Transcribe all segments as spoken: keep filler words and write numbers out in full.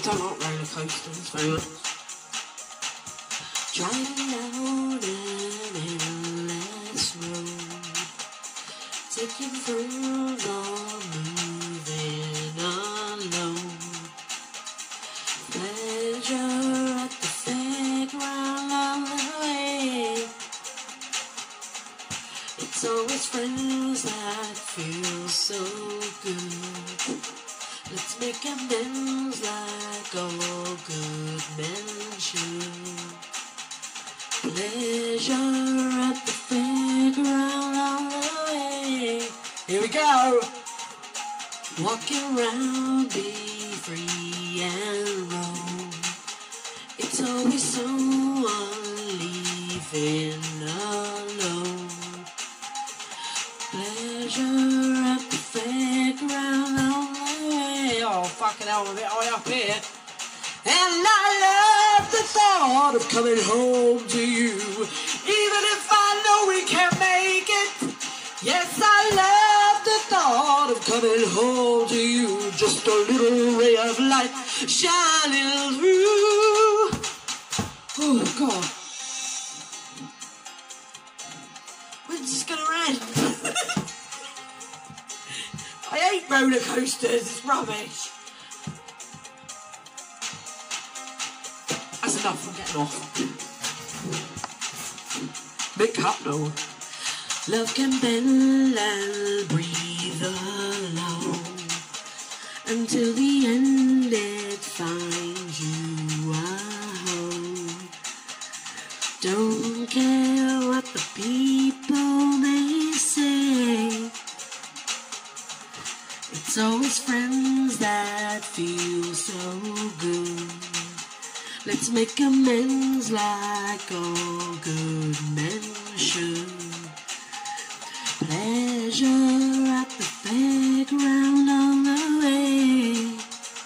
don't like roller coasters very much. Driving down an endless road, taking further, moving alone. Pleasure at the fairground on the way. It's always friends that feel so good. Let's make amends like all good men should. Pleasure at the fairground on the way. Here we go. Walking around, be free and roam. It's always someone leaving alone. Pleasure at the fairground on the way. Oh, fucking hell, I'm a bit high up here. And I love the thought of coming home to you, even if I know we can't make it. Yes, I love the thought of coming home to you, just a little ray of light shining through. Oh, God. When's this gonna end? I hate roller coasters, it's rubbish. That's enough, I'm getting off. Big cup now. Love can bend and breathe alone until the end it finds you a home. Don't care what the people may say. It's always friends that feel so good. Let's make amends like all good men should. Pleasure at the fairground on the way.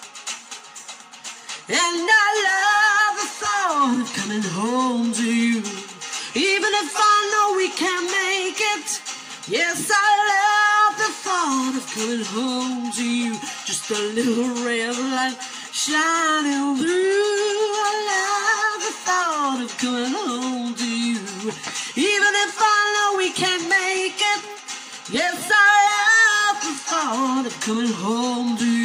And I love the thought of coming home to you, even if I know we can't make it. Yes, I love the thought of coming home to you, just a little ray of light shining through. I love the thought of coming home to you, even if I know we can't make it. Yes, I love the thought of coming home to you.